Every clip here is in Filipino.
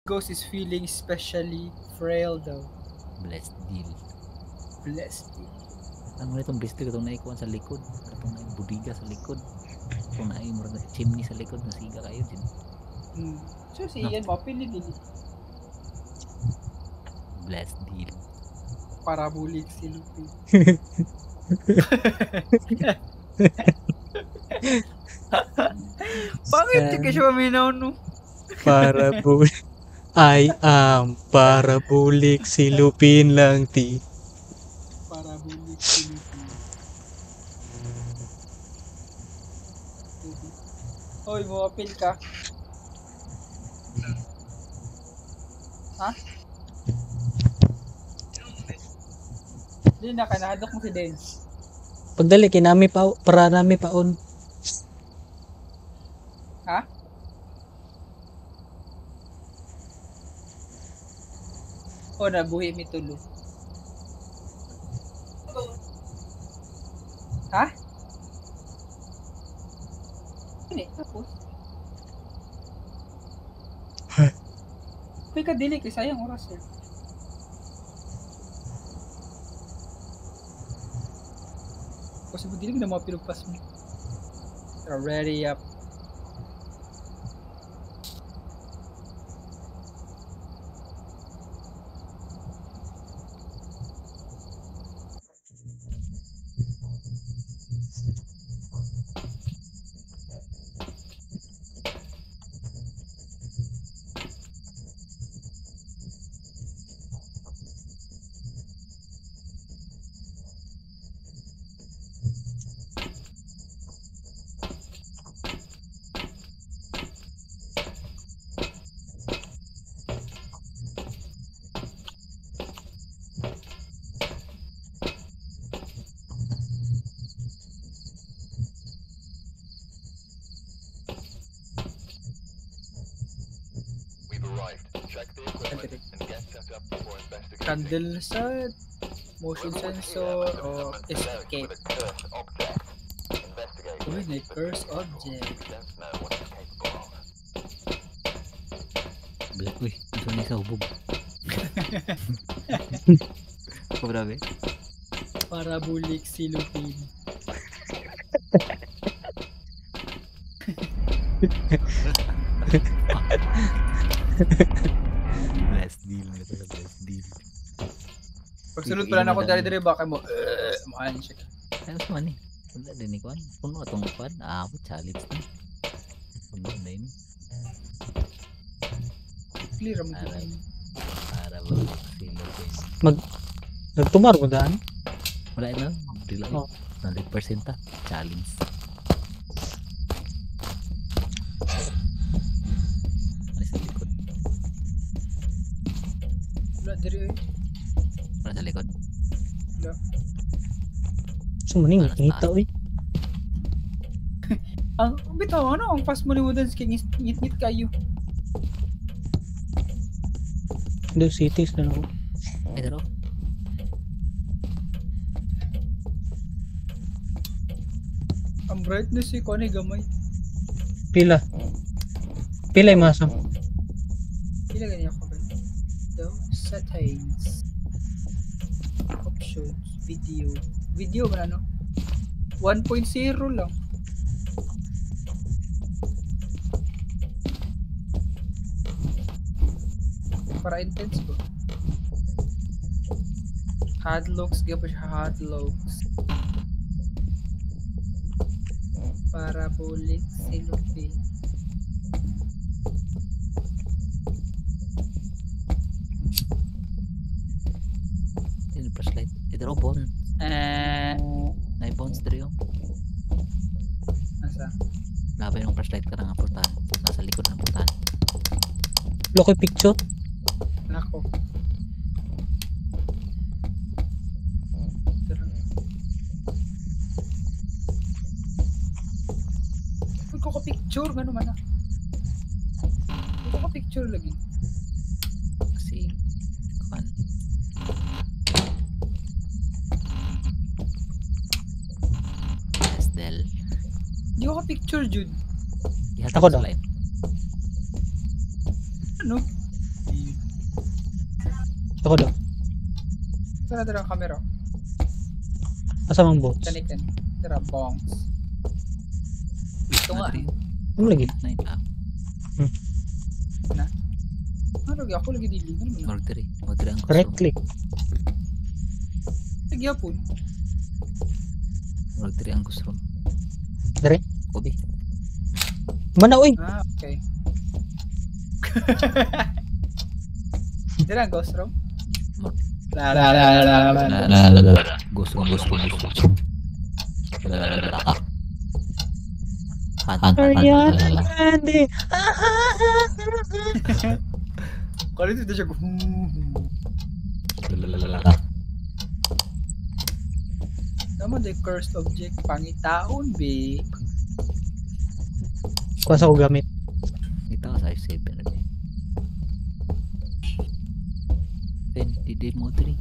Ghost is feeling especially frail daw. Blessed deal. Blessed. Ano na itong besti ko itong naikuan sa likod. Itong na budiga sa likod. Itong na chimney sa likod. Nasiga kayo din. So si No. Ian mapili din. Blessed deal. Parabolic si Lupi. Bakit ka siya maminaw no? Parabolic. I am parabolic si Lupin lang ti. Parabolic si Lupi. Hoy, mapil ka. Ha? Hindi na, kanadok mo si Dens. Pagdali, kinami pa, para nami paon. Ha? O, nabuhi mi tulo. Ha? Hindi, tapos. Kaya ka dili, kaya sayang oras eh. Kasi mo dili na mga pinugpas mo. Ready up. Candle sa motion sensor o escape. Uy, may curse object. Black, uy. Gusto niya sa hubog. Grabe. Parabolic si Lupin. Blessed deal. Blessed deal. Pagsulod pala na ako dari-dari baka mo mahan siya. Ano sa man eh? Wala din ikuan. Puno atong ikuan. Challenge na. Puno na yun. Clear mo din. Para ba sila ko yun. Nagtumar mo daan? Wala na. Dila Oh. 100% ta. Challenge. Ano sa likod? Wala diri eh. Wala sa likod? Wala. Sumaning ngita oy. Ang bitaw ano ang fast mo ni Wooden kay ngit-ngit kayo. Do cities na ako. Ay daro. Ang brightness ko ni gamay. Pila. Pila yung masam. Pila ganyan ako ba? Daw settings. Options, video. Video ba no? 1.0 lang. Para intense ba? Hard looks, gaya pa siya hard looks. Parabolic si Lupi. Ini flashlight. Ito bone. Nay bones diri yung. Nasa? Labay yung flashlight ka nga portahan. Nasa likod ng portahan. Loko picture. Nako. Ko ko picture gano man na. Ko picture lagi. Kasi kuan. Estel. Di ko picture Jude. Ako daw. Ano? Ako daw. Tara, tara, camera. Asa mang box? Kanikan. Tara, bongs. Ito nga. Madrid. Ano lagi? Nine ah. Ano lagi? Ako lagi dili. Ano lagi? Order. Order ang gusto. Right click. Lagi hapon. Order ang gusto. Dire. Kobe. Mana oy. Ah, okay. Tara, ghost room. La la la la la la. Gusto. Ariana. Kalau itu udah jago. Nama the cursed object pangitaon be. Kuasa ko gamit. Ito sa save na rin. Then, di mo ito rin.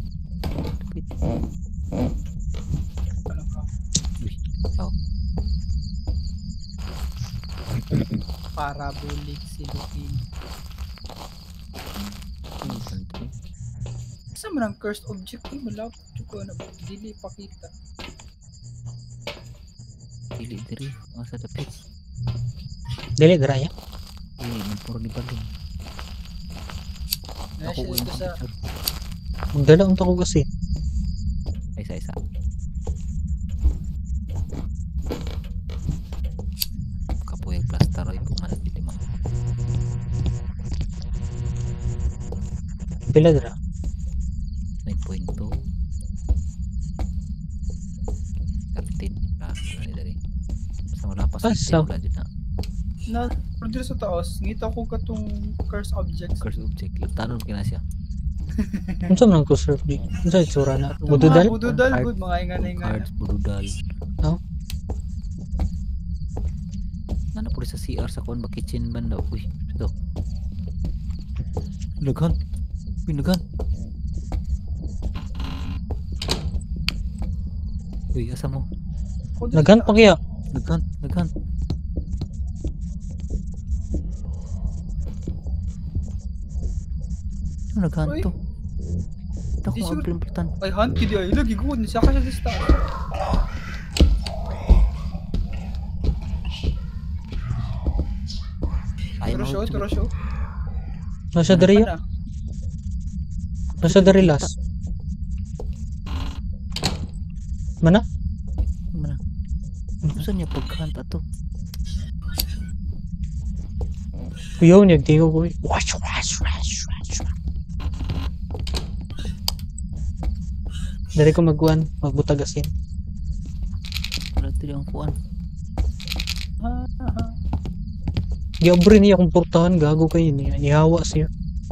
Ano ka? Oh. Parabolic silupin. Sa man ang cursed object ay malapit ko na dili pakita. Dili diri. Asa dapit. Dili dira ya. Puro di bagay. Nasa Ako dito sa Magdala unta ko kasi. Isa. Kapoy plaster ay kumalat dito man. Pila dira. 9.2 13 ano dari sa wala pa Ah, sa so- wala dito na dito sa taas ngita ko katong cursed objects. curse object tanong kina siya Unsa man ko surf di? Unsa itsura na? Bududal? Bududal Card- good mga ingana. cards bududal Oh. nana po sa CR sa kuan ba kitchen banda uy ito Pinagan. Uy, asa mo? Naghan pa kaya. Naghan. Ano naghan Uy. to? Ito Di kung sure. aglimputan. Ay hunt kidi ay lagi good ni siya kasi sa taas. Ay, Turo show. Nasa diri ya. Ano? Nasa diri last. Mana? Mana? Gusto niya paghunt ato. Kuyaw niya tiyo ko. Wash. Dari ko magkuan, magbutag asin. Wala tiri ang kuan. Giabre niya kung portahan, gago kayo niya. Ihawa siya.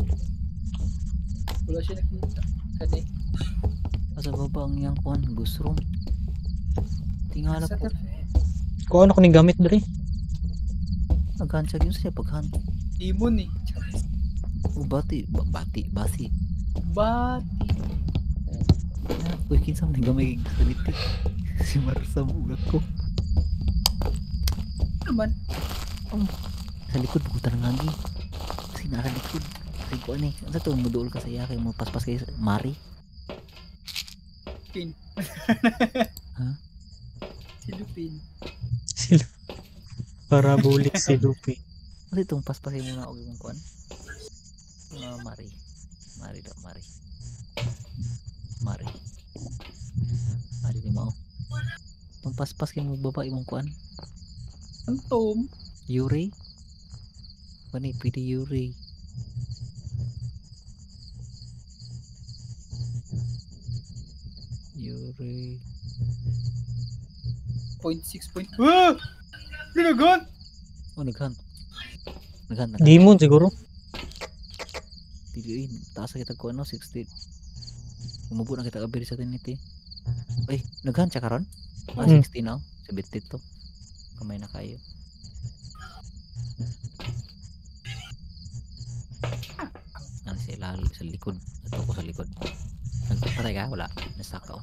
Wala siya nakita. Kani. Asa baba ang iyang kuan, ghost room. Tingala Sa po. Kung ano ko ni gamit dari. Naghunt siya, gusto siya paghunt. Demon eh. Basi. Bati. Uy, kinsa man gamay saliti. Si Marsa bugat ko. Naman. Sa likod bukutan ng hagi. Kasi nasa likod. Kasi ko ano eh. Ano to, muduol ka sa iya kayo mo paspas kayo sa Mari. Pin. Ha? Silupin. Sila. Parabolic si Lupi. Ano itong paspasin mo na og yung kuan? Mari. Mari. Mari ni mo. Itong paspas kayo mo baba imong kuan? Phantom. Yuri? Pani, pwede Yuri. Yuri. 0.6 point. Ah! Ginagon! Oh, naghan. Demon siguro. Piliin. Taas kita ko ano, 60. Umubo na kita kabiri sa tiniti. Ay, naghan siya karon? Ah, Mm. 60 now. 70 to. Kamay na kayo. Ano siya ilal sa likod. Ito ko sa likod. Nagpapatay ka? Wala. Nasak ka.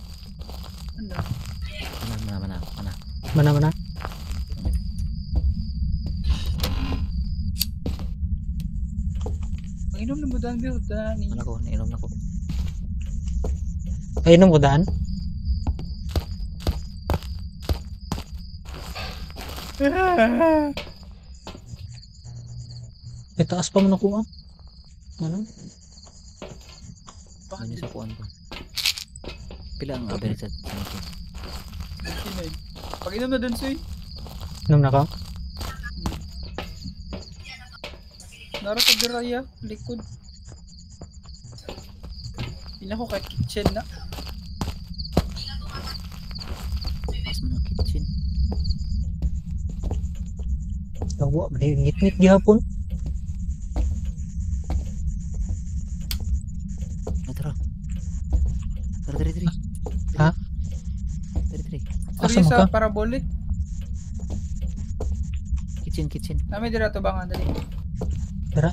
Ano? Mana. Mana. Budan. Ano ko, nainom na ko. Kainom ko daan. May taas pa man ako ah. Ano? Ano sa kuwan ko. Pila ang average sa ano? Pag-inom na dun, Soy. Inom na ka? Nara sa diraya, likod. Hindi na ko kay kitchen na. Mas mga kitchen. Tawa, ngit-ngit gihapon. Tara. Tara. Ha? Tara. Asa mo Sa ka? parabolic. Kitchen. Nami dira to bang dali. Tara.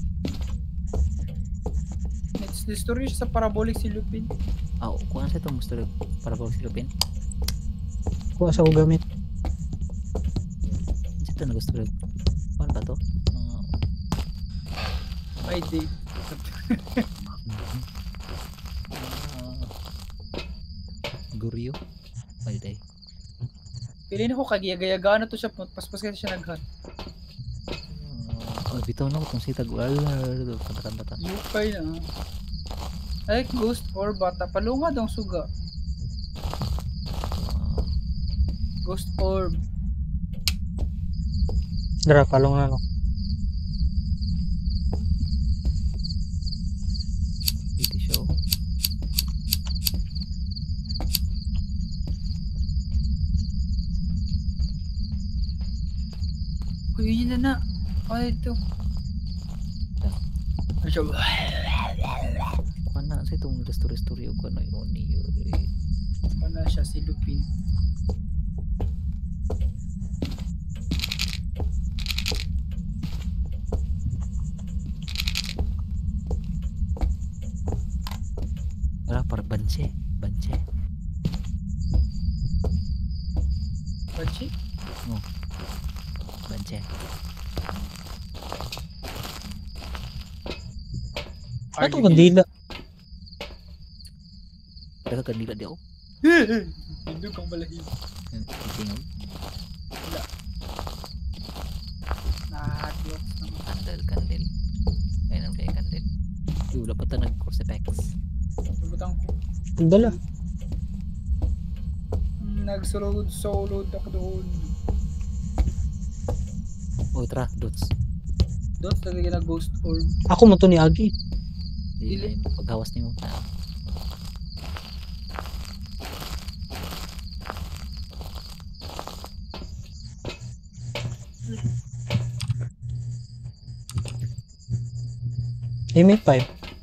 Next the story sa parabolic si Lupin. Kuha sa itong gusto para pag silupin. Kuha sa ko gamit. Ito na gusto rin. Paano ba to? Ay di. Guryo. Ay day. Pili na ko kagiyagayagaan na to siya. Paspas kasi siya naghan. Bitaw na ko itong sitag. Kanta-kanta. Yukay na. Ay ghost or bata. Palunga dong suga. Ghost orb. Dara, palong na no. PT show. Uy, yun na. Ay, ito. Ay, siya. Mana sa itong restore o kano yun ni Wala siya si Lupin. Wala para banse. Bachi? Banse. Ato kandila. Daga kanila di ako. Hindi kang malahim. Tingog. Nakakadlok naman. Candle. May nang kaya candle. Wala pa ta nag-crucifix. Nagutang ko. Dala. Nagsulod ako doon. Tara, dots. Doon talaga na ghost orb. Ako mo to ni Agi. Dili na paghawas nimo. May 5.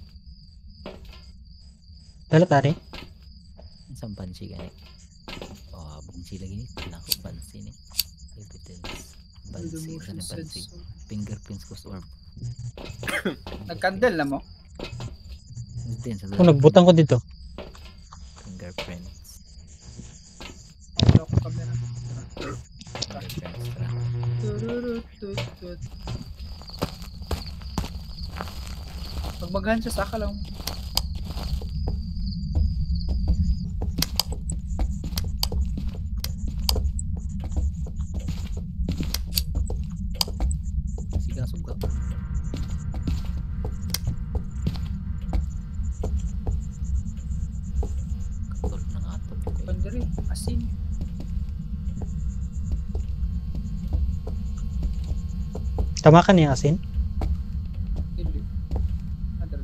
Dala tari. Isang bansi gani. Bansi lagi ni. Nako bansi ni. Evidence. Bansi. Sana bansi. Fingerprints ghost orb. Nagkandel na mo? Din sa Kung nagbutang ko dito. fingerprints. Wala ko camera. Fingerprints. Tara. Tururututut. Pag maghan siya, saka lang. Sige na suga. Katol ng atom. Pandiri, asin. Tama ka niya asin? Hindi. Nadal.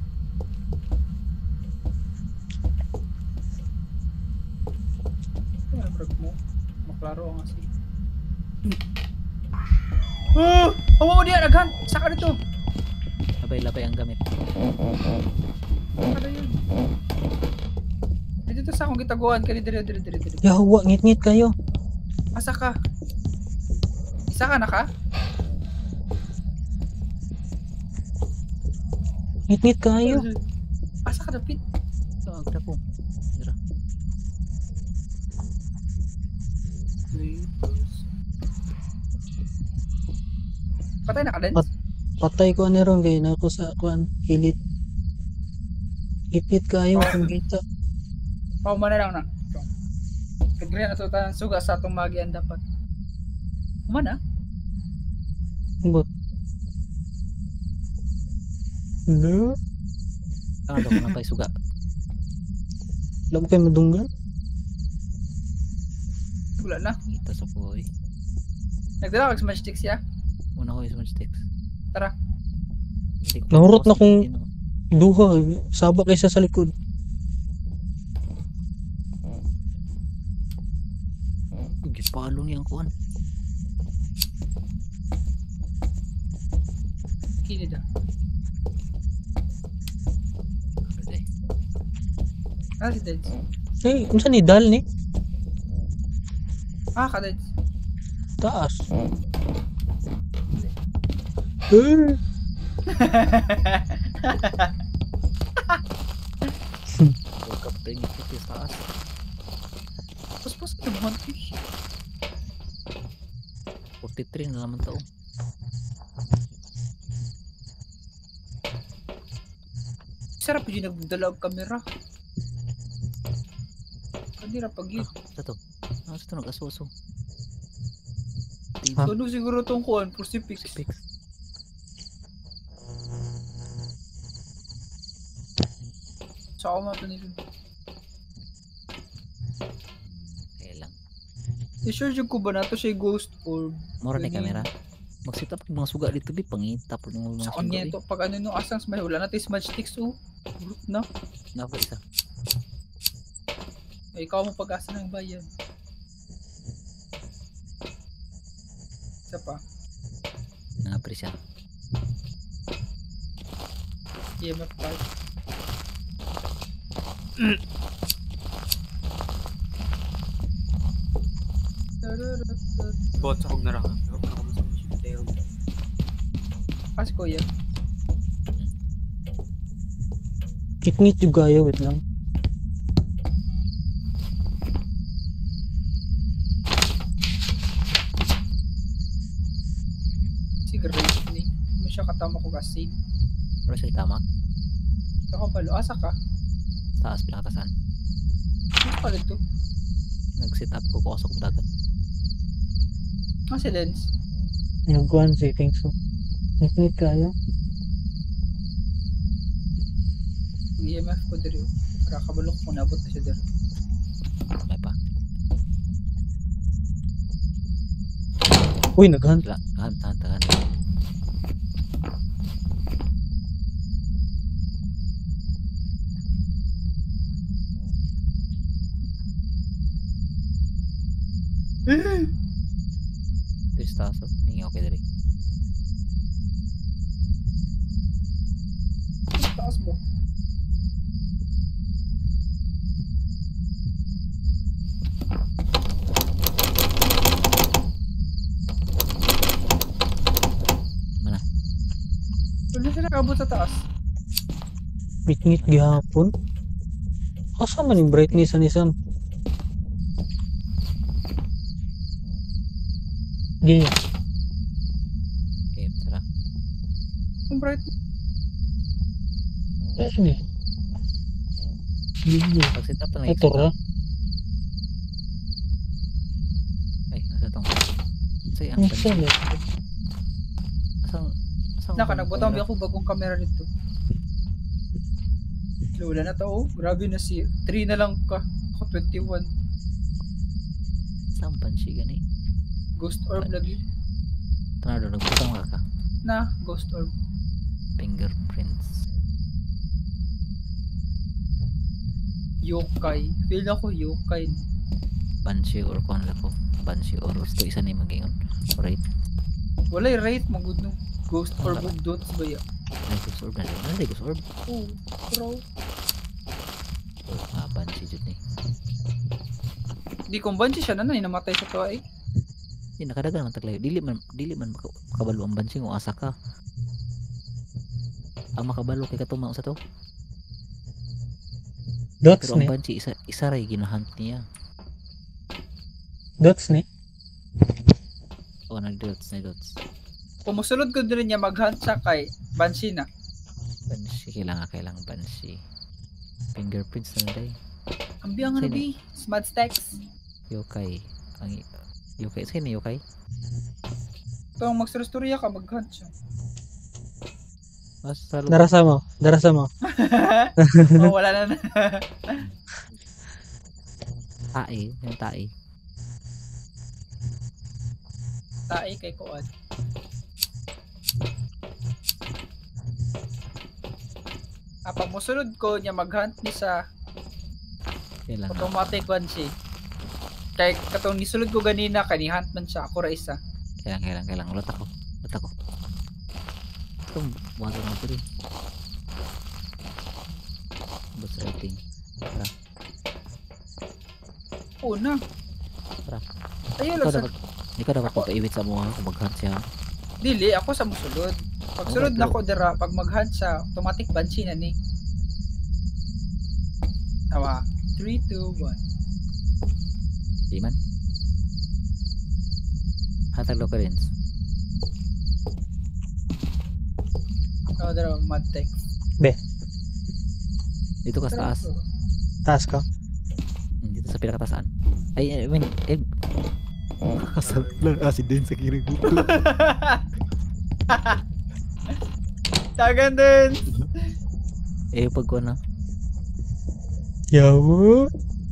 Kaya brag mo. Maklaro ang asin. Hawa ko diyan, aghan! Saka dito! Labay ang gamit. Saka yun. Dito sa akong gitaguan. Kaya dire. Yawa, ngit-ngit kayo. Asa ka? Isa ka na ka? Ngit-ngit kayo. Asa ka dapit? Agda po. Dira. Patay na ka din? Patay ko ani ron kay na ako sa kuan kilit. Ipit kayo kung kita. Pauma na lang na. Kagre na to tanan suga sa atong magian dapat. Kumana? Bot. No. Ano ko na pa suga. Lam kay madunggan. Wala na. Kita sa boy. Nagdala kag smash sticks ya. Una ko yung smudge sticks. Tara. Hindi ko Nahurot na makuha kung- sa sino. Duha, saba kaysa sa likod. Gipalo niyang kuan. Kini da. Pwede. Ah, si Deds. Eh, unsa ni dal ni? Ah, ka Deds. Taas. Eh, Huwag ka pa yung ipit sa taas. Pas ka naman fish. 43 na naman to. Sarap yung nagdala og kamera. Kanira pag yun. Sa to. Ano sa to nag-asuso? Ha? Ano siguro tong kuan crucifix. Fix. Sa ako mato nito. Kaya lang. I-sure yung ko ba na to siya ghost orb. Mora na Pwede. camera. Mag-set up ng mga suga dito di pangita po ng mga Sa suga. kanya to pag ano no asang smile wala natin smudge sticks oh. Group na. Na po isa. Ay, ikaw mo pag-asa ng bayan. Isa pa. Nangapri siya. EMF 5. Bot sa kog na ra. Ako na ko sa mga tail. Kasi kuya. Kitngit yung gaya, wait lang. Si Grace ni. Mo siya katama ko kasi. Pero siya tama. Sa kabalo. Asa ka? Taas pinakatasan. Ano pala ito? Nag-set up ko kusok kong dagan. Ah, si Dens. Yung kuan si think so. Kitngit kayo. EMF ko diri. Para kabalo ko nabot na siya diri. May pa. Uy, naghan. Sila. Tahan. Terus taas. Hindi okay dari. Taas mo. Mana? Wala siya nakabot sa taas. Kitngit gihapon. Asa man yung brightness ani Sam? Di. Okay, tara. Ang bright. Ano? Di. Pag-set up na Ito ra. Ay, nasa tong. Say, ang Ang bansi. salit. Asang Naka nagbutang bi ako bagong camera dito. Wala na to oh. Grabe na si 3 na lang ka. Ako 21. Asang bansi gani. Ghost orb lagi. Tanado, nagbutang ka. Na, ghost orb. Fingerprints. Yokai. Feel ako yokai. Banshee or kung ko. Banshee or gusto isa ni mag-ingon. Alright. Walay rate magud no. Ghost orb ug dots ba ya? Ay, ghost orb na rin. Ano rin ghost orb? Oh, bro. Banshee dyan eh. Di kumbansi siya na namatay sa to ay. Hindi, nakadagan ang taglayo. Dili man makabalo ang banshee kung asa ka. Ang makabalo kay katumang sa to. Dots Pero ang ni. banshee, isa ray ginahunt niya. Dots ni. O, nag-dots na dots. Kumusulod ko din niya maghunt sa kay Banshee na. Banshee, kailangan Banshee. Fingerprints na rin. Ang biyang ano Sino? bi? Smart stacks. Yokai. Yokai, sino Yokai? Ito ang magstorya ka, maghunt siya. Sa Darasa mo. Oh, wala na. tae, yung tae. Tae kay Kuan. Pag musunod ko niya maghunt ni sa Kailangan. automatic one siya. Kay katong nisulod ko ganina kani-hunt man siya ako ra isa. Kailangan. Ulat ako. Itong water mo ito rin. Boss rating. Una. Tara. Ayun lang sa Hindi ka dapat papaiwit sa mga kung mag-hunt siya. dili ako sa musulod. Pag sulod na ko dira pag maghunt siya automatic banshee na ni. Tawa. 3 2 1. Di man. Hatag lo ka rin. Oh, dira mad text. Dito ka sa taas. Taas ka. Dito sa pinakatasaan. Ay, I mean, kasal lang kasi din sa kirig buko. Tagan din. Pag ko na. Yawo.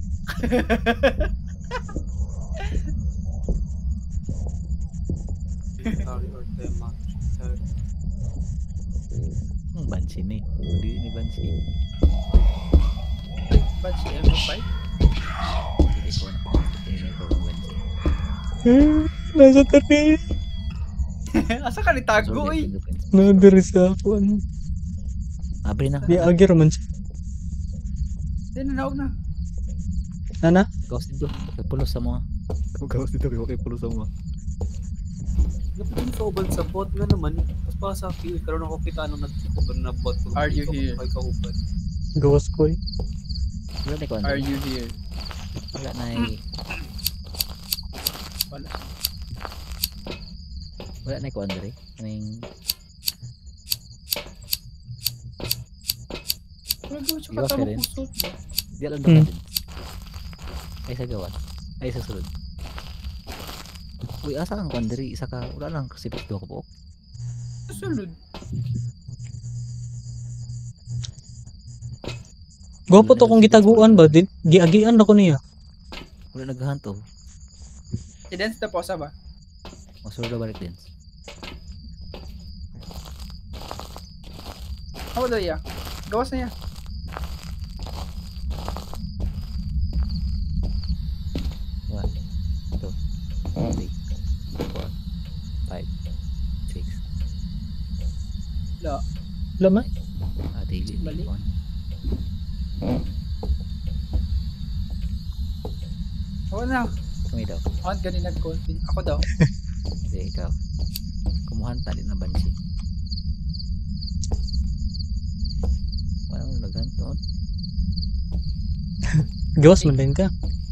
Sorry or tema. Sorry. Banshee ni. Hindi ni Banshee. Banshee M5. Hindi ko na. Hindi ko ang Banshee. Nasa tabi. Asa ka ni tago oy? Nadiri sa ako. Abri na. Di agir man siya. Di na naog na. Nana? Gawas dito. Kay pulos sa mga. Gawas dito. Kay pulos sa mga. Napagin ka uban sa bot nga naman. Tapos pa sa kiwi, karoon ako kita nung nag-uban na bot. Are you here? Kay kauban. Gawas ko eh. Wala na ko. Are you here? Wala na Wala. Wala na ko Andre. Kaming Wala ko siya Iwas ka katama rin. kusot. di alam ba din. Ay sa gawan. Ay sa sulod. Uy, asa kang Andre? Isa ka. Wala lang kasi do ko po. Sulod. Gwapo to kung gitaguan ba? Giagian ako niya. Wala naghunt oh. I-dance na po sa ba? Masulod na balik din. Ako daw iya. Gawas na iya. One, two, three, 4, 5, 6. La. Lamay. Daily. Balik. Ako na. Kami daw. Hunt ganun nag-confident. Ako daw. Hindi, ikaw. Kumuhan tali na Banshee. Wala mo naghunt doon. Gawas man din ka.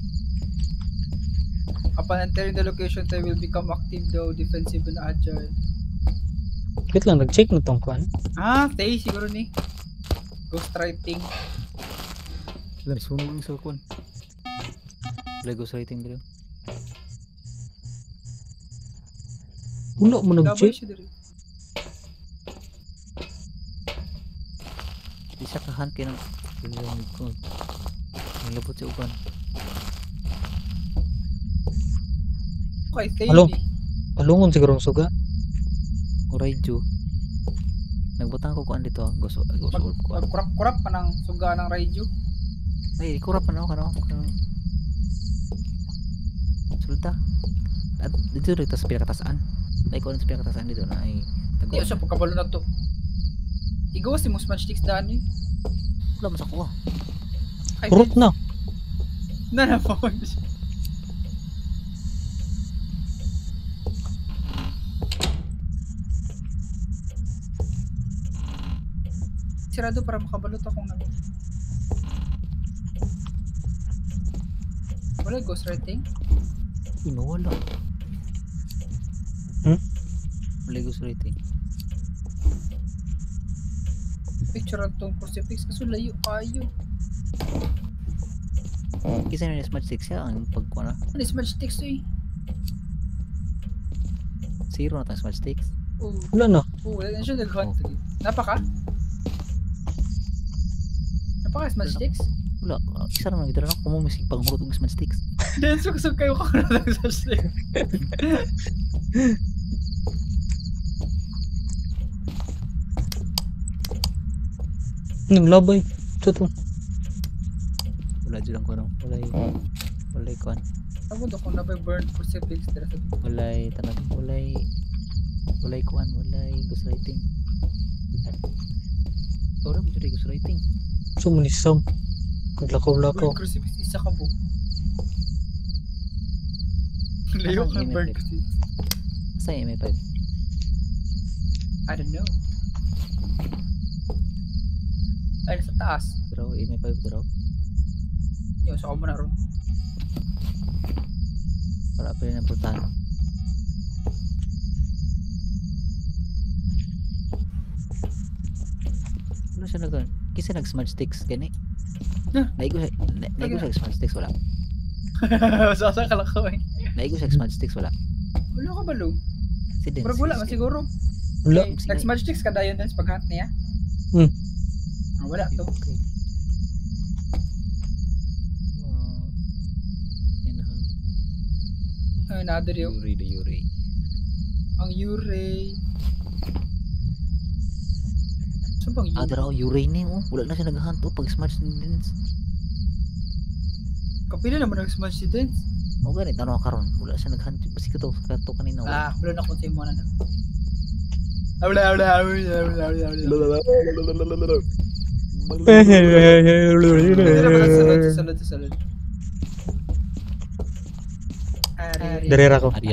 Upon entering the location, they will become active though defensive and agile. Wait lang, nag-check na tong kwan. Tay siguro ni. Ghostwriting. Wala, sunog yung cellphone. Wala ghostwriting dito. Wala mo Gabay nag-check. siya diri. Di siya kahunt kayo ng pilihan ko. Nilabot siya upan. Okay, Tay. Hello? Palungon siguro ang suga. Raiju. Nagbutang ko kuan dito. Gusto ko kuan. Magkurap-kurap pa ng suga ng Raiju. Ay, kurap pa na ako. Sulta. At dito rin sa pinakatasaan. Ay, kuan sa pinakatasaan dito na ay Di siya pagkabalo na to. Igawas si Musman Sticks daan ni. wala mas ako. Ay, Kurot na. na po siya. Sirado para makabalot akong nag... Wala ghostwriting? Wala. Hmm? Wala gusto rating. Picture ang tong crucifix kasi layo kayo. Kisa na smart 6 siya ang pagkuha na. Ano is match text eh? 0 na tang smart 6. Oh, Wala na. wala na siya nag-hunt. Napaka smart text? Wala. Isa naman kita na kung mo misig pang hurot ng smart 6. Then suksok kayo ka na lang sa text. Yung labay. Ito to. Wala dyan lang ko no. Walay kuan. Ako doon kung nabay burn crucifix dira sa Walay tanong. Walay kuan. Walay gusto rating. Ora mo dyan gusto rating. So manisam. Naglakaw-lakaw. burn crucifix isa ka po. Layo ka Asan yung burn MF? crucifix. Asa yung MA5? I don't know. Ay, sa taas. Pero MA5 daw. Yo, sa mo na ron. Para pa rin ang pultahan. Ano siya nag... Kasi nag-smart sticks, gani? Naigo sa smart sticks, wala. Sasa ka lang ko eh. Naigo sa smart sticks, wala. Wala ka ba, Lu? Si Dance. Pero wala man siguro. Wala. Okay, nag-smudge sticks ka dayon din sa pag-hunt niya? Hmm. Wala to. Okay. Yan na. Ay, another yung Yuri. ang Yurei. Saan bang Ah, Yurei? daraw, Yuri ni, oh. Wala na siya nag-hunt, oh. Pag smart dance. Kapila naman nag-smudge si Dance. O ganit, ano karon? Wala siya nag-hunt. Basi ko to kanina. Wala. Ah, wala na kung sa'yo mo na na. Salud. Darera ko. Ariel.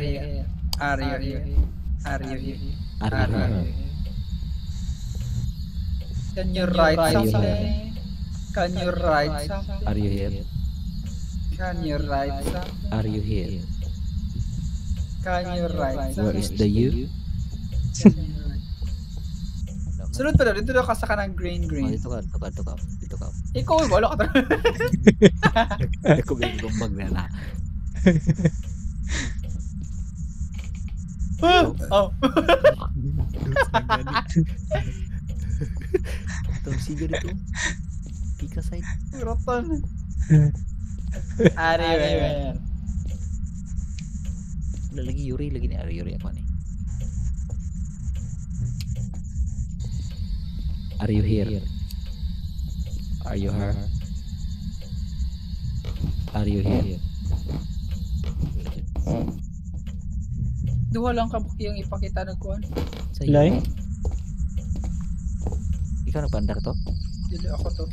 Can you write something? Can you write something? Are you here? Can you write something? Are you here? Can you write Where something? is the you? Sunod pa daw, dito daw ka sa kanang green. Oh, dito ka. Ikaw, wala ka talaga. Ako may gumbag na na. Oh. Itong siga dito. Pika side. Rotan. Ariel. Wala lagi Yuri. Lagi ni Yuri ako ni. Are you here? Are you her? Are you here? Duha lang kabuki ang ipakita ng kuhan. Sa Lai? Ikaw nagpandar to? Dili ako to.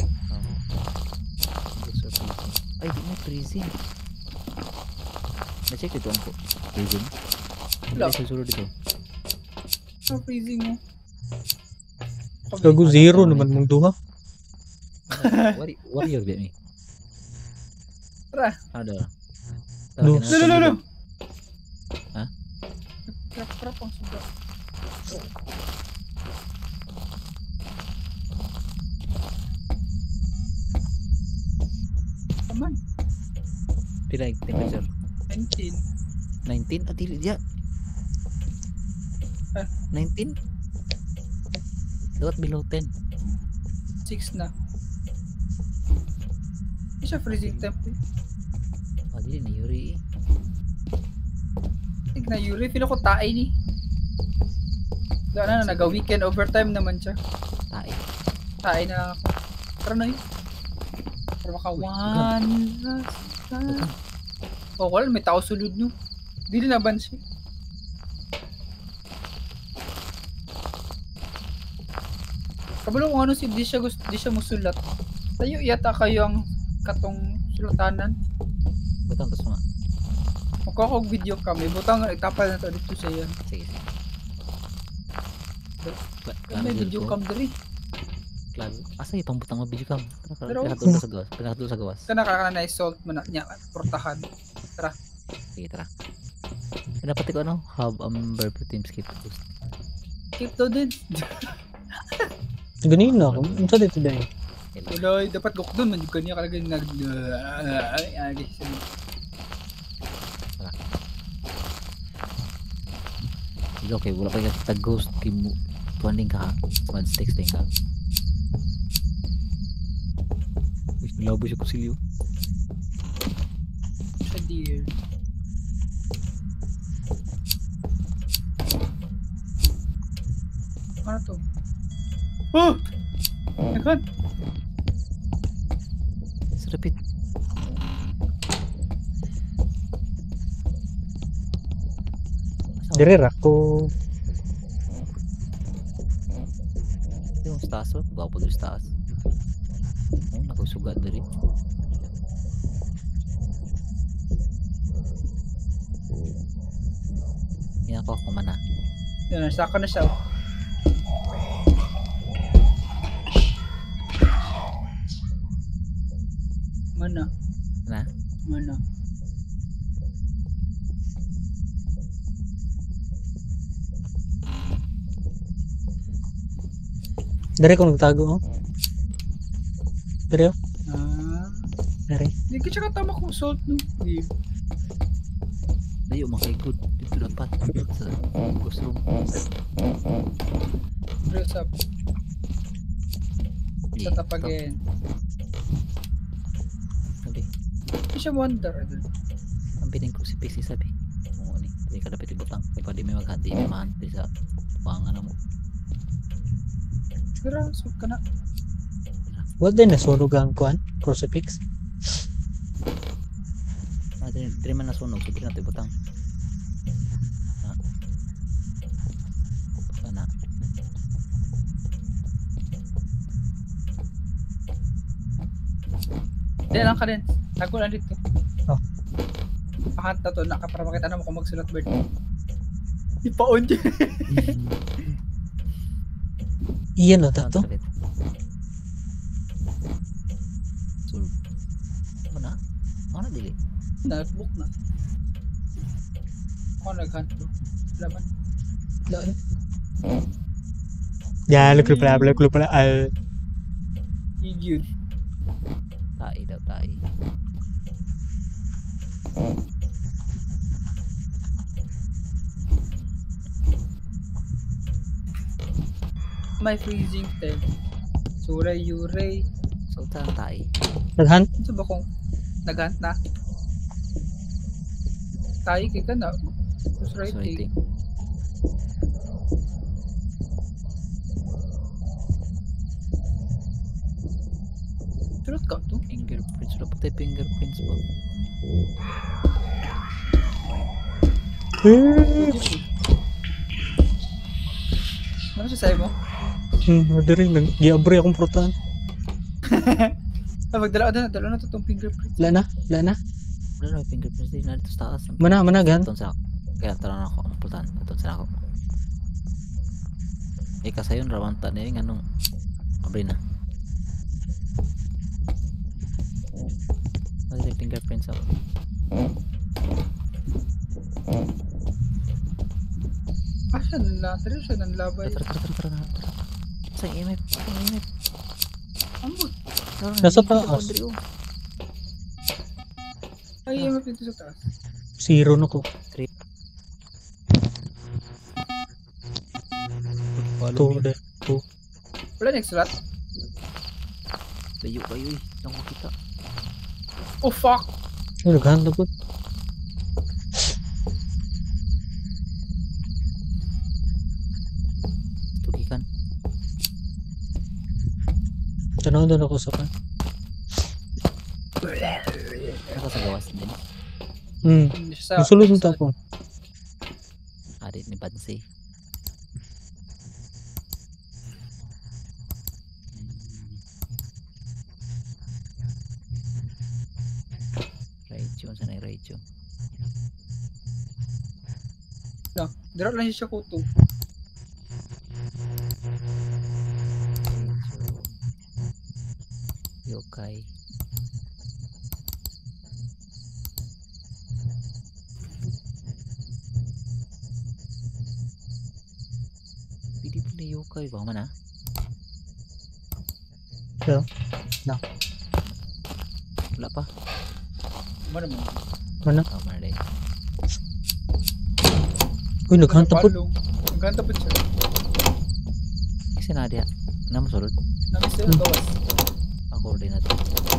Ay, di mo freezing. Na-check dito ang freezing. Wala. Hindi susunod dito. Ang freezing mo. Gago zero naman mong duha. Warrior ba ni? Tara. Ada. No. No. Ha? Krap ang suga. Aman. Pila yung temperature? 19. 19? Ah, dili diya. Ah. 19? Dapat below 10. 6 na. Hindi siya freezing temp eh. Ah, dili na Yuri eh. Tig na Yuri, feel ko tae ni. Gana na, naga-weekend overtime naman siya. Tae. Tae na lang ako. Tara na yun. Para maka one last time. Oh, wala, may tao sulod nyo. Dili na ban siya. Kabalo kung ano di siya musulat. Tayo yata kayo ang katong sulatanan. Butang to mga. Magkakog video kami, butang itapal na to dito sa yan. Sige. May video cam diri. Klaro. Asa yung pambutang mo video cam? Pero- Pinakatulog sa gawas. Kana na salt man na niya portahan. Sige, tara. Dapat ko ano, have verb team skip post. Keep to din. Ganun na ako. Ano sa dito dahil? Wala, dapat gok doon. Man, kanya ka lagi nag... Ay, Okay, wala pa yung tag-ghost. Tuwanding ka ha. One texting ka. Uy, nalabo siya kusilyo. siya dear. Ano to? Oh! Naghan! Repeat. Dire ako. Yung sa taas, oh. Gwapo dito sa taas. Oh, nakusugat dari. Yan ako, kumana. Yan, saka na siya. Mana? Na? Mana? Dire ko nagtago, oh. Dire, oh. Ah. Dire. Hindi ka siya katama kong salt, no? Hindi. Layo, makikod. Dito dapat. Sa ghost room. Dress up. Yeah, Set up again. Sabi, Hindi siya wonder. ang pining crucifix sabi. Oo ni, hindi ka dapat ibutang. Kaya pa di may maghati, may mahantay sa pangan mo. Siguro, salt ka na. What din nasunog ang kuan? Crucifix? Dili man nasunog, sige natin ibutang. Sana. Hindi lang ka din. Tago lang dito. Oh. Pakanta to na para makita na mo kung magsulat bird. Ipa-on dyan. Iyan na to. So, mana? Mana dili? Notebook na. Ako naghanto. Laman. Ya, lupa pala. Idiot. Tai daw, tai. My freezing tent. Suray yuray. So, tai. Naghunt? Ano ba kung naghunt na? Tayo kay ka na. Who's So, writing? Sulat ka to? Fingerprints. Dapat tayo fingerprints ba? Ano siya sa'yo mo? Dire, nag-giabre akong prutan. Ah, magdala ka na. Dala na to tong fingerprint. Wala na. Wala na, fingerprints din na dito sa taas. Mana, gan. Ito sa kaya tara na ako ang pultan. Ito sa ako. Kasayon rawanta na yung anong abri na. Ano yung fingerprints ako? Ah, siya nanlatari. Siya nanlabay. Tara. Sa EMF. Ambot. Nasa taas. Ay, EMF dito sa taas. Zero na ko. Two. Wala next sulat? Layo kayo eh. Nang makita. Oh, fuck! Ay, naghunt na po. Tugikan. Tanaw doon ako sa kan. Ako sa gawas din. Hindi siya sa... Nasulod ng tapong. Arit ni Bansi. Raichu. Saan ay Raichu? Dira lang siya kuto. Raichu. Yokai. Di Yukai ba mana? Pero, Wala pa. Mana man. mana? Oh, mana deh. Uy, naghanta po. Naghanta po siya. Kasi na dia. Nama sulod. Namis yung gawas. Ako din natin.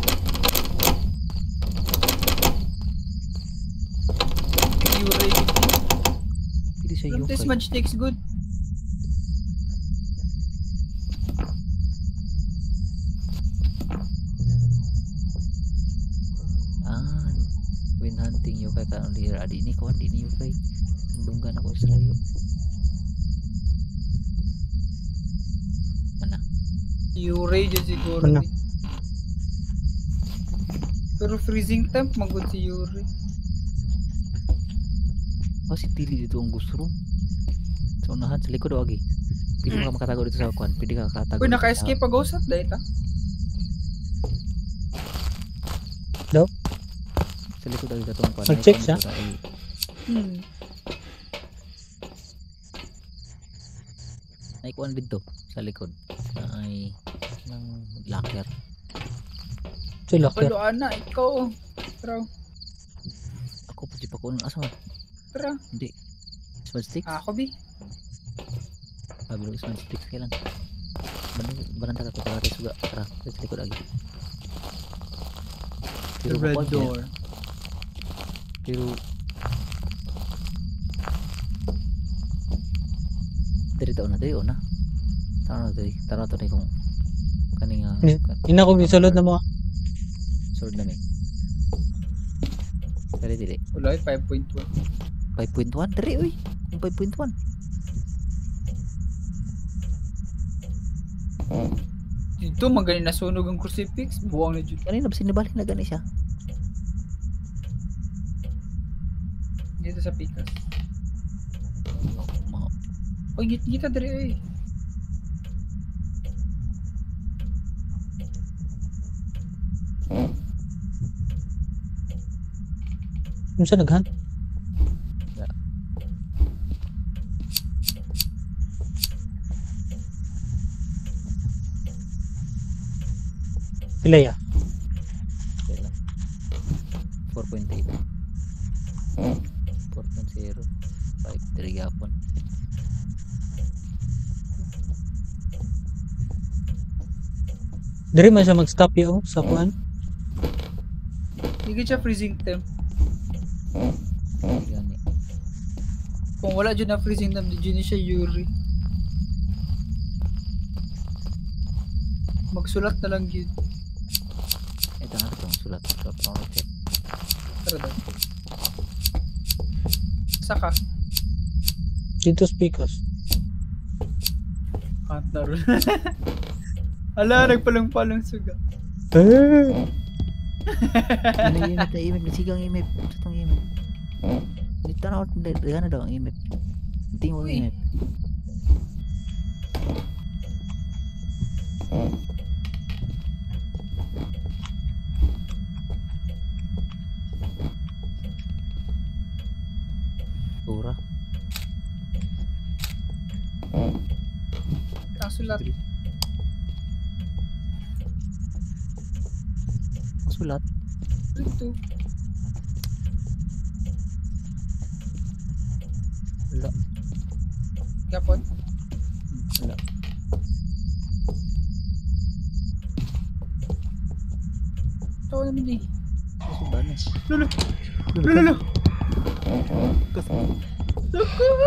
You ready? Pili sa This Yukai. match takes good. Ah, win hunting Yukai kan ulir adik ni kawan di ni Yukai. Tunggan ako sa layo. Mana? You ready siguro. Mana? Di. Pero freezing temp magod si Yuri. Oh si Tili dito ang gusto ro. Sa unahan sa likod o agi. Pili ka makatago dito sa kwan. Pili ka makatago. Uy, dito naka-escape pag usap dahil ta. Sa likod agi katong kwan. Mag-check siya? Naikuan dito sa likod. Ay ng locker. Si Locker. Paluan na, ikaw. Tara, Ako pa si Pakun asa man? tara. Hindi. Small sticks? Ako bi. Pabilo small sticks kailan. Baranta ka para suga. Tara, sa likod lagi. The red kuwan door. yan. Pero dari taon na dari ona. Tara to kung kaning Ni- Ina ko gisulod na mo. sword na may. Kali dili. Wala, 5.1. 5.1 dari uy. Yung 5.1. Dito, magaling nasunog ang crucifix. Buwang na dyan. Kanina ba sinibalik na gani siya? Dito sa pikas. Mga Uy, gita dali eh. Ano sa naghan? Pila ya? kailan? 4.8. 4.0. 5.3 gapon. Diri man siya mag-stop yo sa kuan. Hindi siya freezing temp. Gani. Kung wala dyan na freezing temp, dyan siya Yuri. Magsulat na lang yun. Ito na itong sulat. Ito na check. Tara daw. Saka. Dito speakers. Kanta rin. Ala, nagpalang-palang suga. Eh, Ano yung imip na imip? Nasigang imip. Sa itong imip. Dito na ako. Dagana daw ang imip. Tingin mo ang Uy. imip. Tura. Ang sulat. Ang sulat. Ito. Wala. Gapon. Wala. Ito naman eh. Ang subanas. Lolo. Lolo. Loko ba?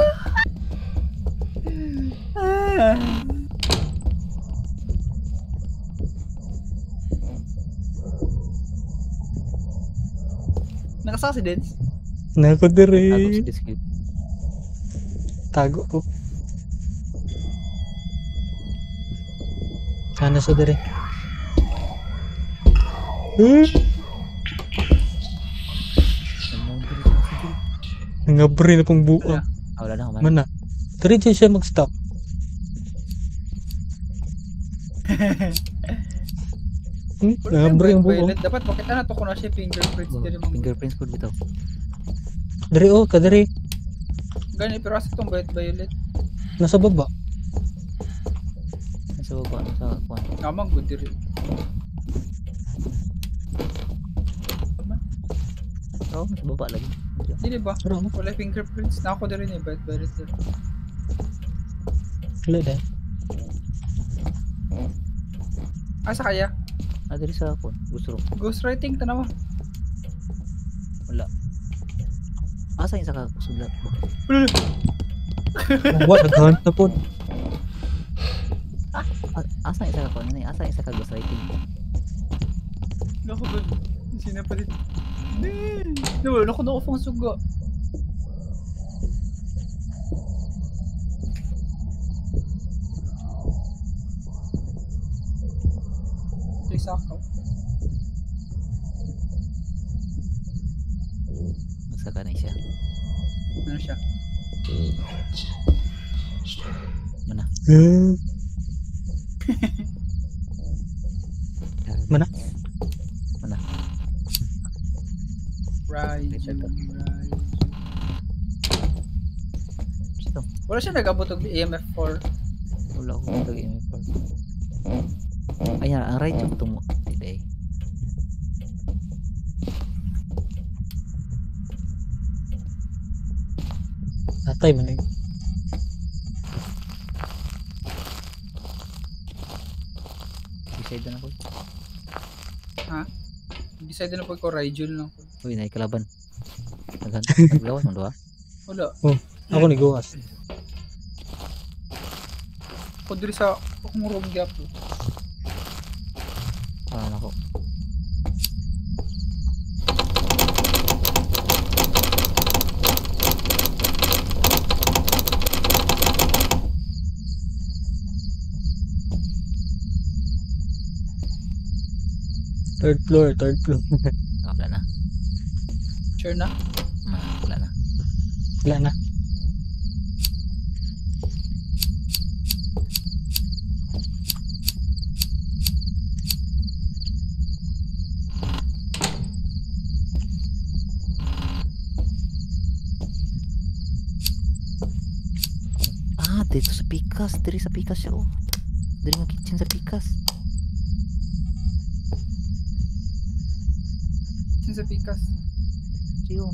Ah. Naka-accidents? nako Tago diri. sa discrete. Tago ko. Sana sa diri. Ano dito sa sigil? Ngabri na pong buo. Ah, wala na. Wala. Mana? Diri dyan siya mag-stop. Ngabri ang buo. Violet. Dapat makita na to kung na siya fingerprints. Dili mo. Fingerprints po dito. Diri oh, kadiri. Gani, pero asa itong violet? Nasa baba. Sa baba, sa kuan. Namang good diri. Oo, sa baba lagi. Dili ba? Pero ano? Wala fingerprints. Nako diri ni bet bet. Wala dahil. Asa kaya? Diri sa kuan. Gusto ro. Ghostwriting tanawa. Wala. Asa yung saka sulat mo? What? Naghahanap na po. Asa yung saka kuan? Asa yung saka ghostwriting? Nako ba? Sino pa dito? Nawala ko na ako pang suga. Sakaw. Magsaka na siya. Ano siya? Mana? Mana? Mana? Rise. Ito. Wala siya nag-abot og EMF 4. Wala ko lagi yung part. Ayan, ang right yung tumo. Today. Natay man eh. Decide na ako. Decide na po ko Rigel lang. Uy, naikalaban. Naglawan mo doon. Wala. Ako ni Goas. Ako diri sa akong room gap. Parang ako. Third floor. Wala na. Sure na? Wala na. Wala na. Dito sa Pikas. Diri sa Pikas siya. Diri nga kitchen sa Pikas. Sa Pikas. Siyo.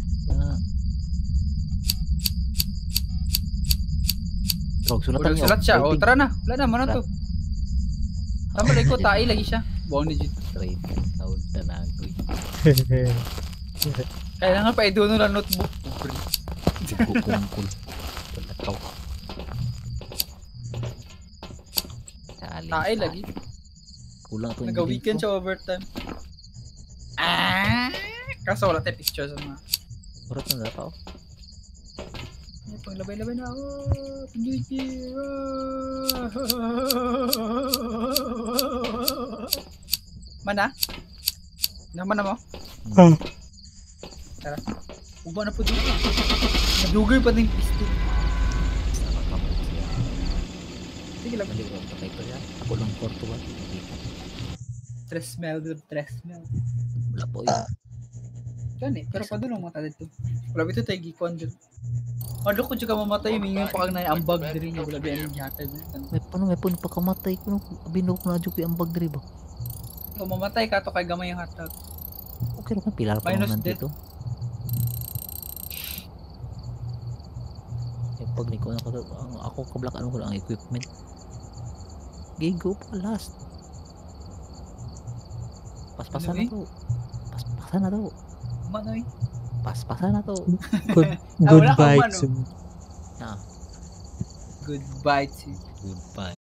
Sulatan niyo. Sulat siya. O, Writing. tara na. Wala na, mana to. Tama lang ko, tae lagi siya. Buong legit. Straight. Sound na nagoy. Kailangan pa i-dono lang notebook. Kungkul. Tulakaw. Tae lagi. Kulang ito. Nag-weekend siya overtime. Kaso wala tayo pictures sa mga. Urat na dapat. Pang labay-labay na ako. Gigi. Mana? Naman na mo? Tara. Uba na po dito. Nadugay pa din pistol. Sige lang. Ako lang korto ba? Stress smell. Wala po yun. Gani, pero padulong mata dito. Wala bito tayo gikon dito. Ano ko juga mamatay, mingon pa kag na ambag diri nga wala biyan gihatag. May puno pa kamatay ko. Binok na dyan ang bag diri ba? Kung mamatay ka to kay gamay ang hatag. Okay lang pilar pa Minus naman death. dito. Pag ni ko na ako kablak ano ko lang ang equipment. Gigo pa last. Paspasan na to. Paspasan na to. Manoy. Paspasan na to. Good wala kang bye. mano. Goodbye to Goodbye.